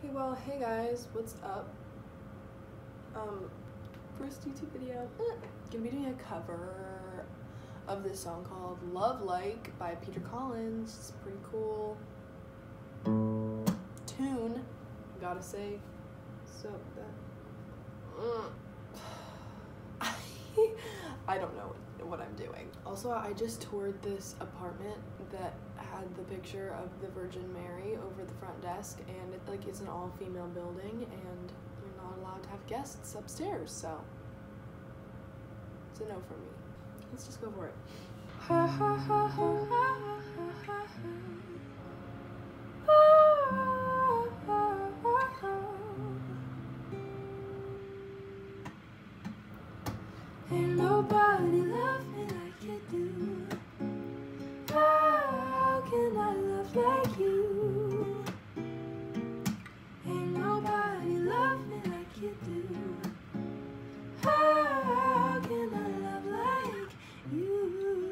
Okay, well, hey guys, what's up? First YouTube video. Gonna be doing a cover of this song called Love Like by Peter Collins. It's pretty cool tune, gotta say. So that I don't know what I'm doing. Also, I just toured this apartment that had the picture of the Virgin Mary over the front desk, and it's an all-female building, and you're not allowed to have guests upstairs, so it's a no for me. Let's just go for it. Ain't nobody love me like you do. How can I love like you? Ain't nobody love me like you do. How can I love like you?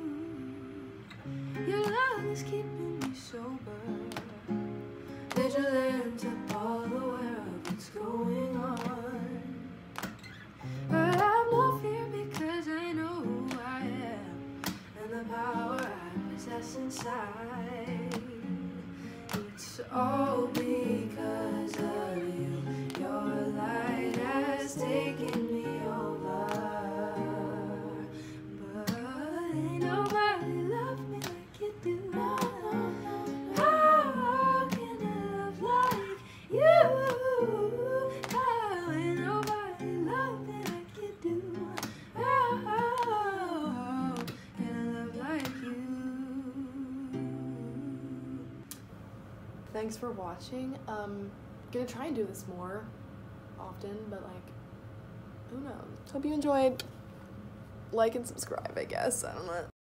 Your love is keeping me sober, vigilant and all aware of what's going on. But I have no fear because I know who I am and the power I possess inside. It's all because of you. Your light has taken me over. But ain't nobody love me like you do. How can I love like you? How ain't nobody love me like you do. How can I love like you? Thanks for watching. Gonna try and do this more often, but who knows. Hope you enjoyed. Like and subscribe, I guess. I don't know.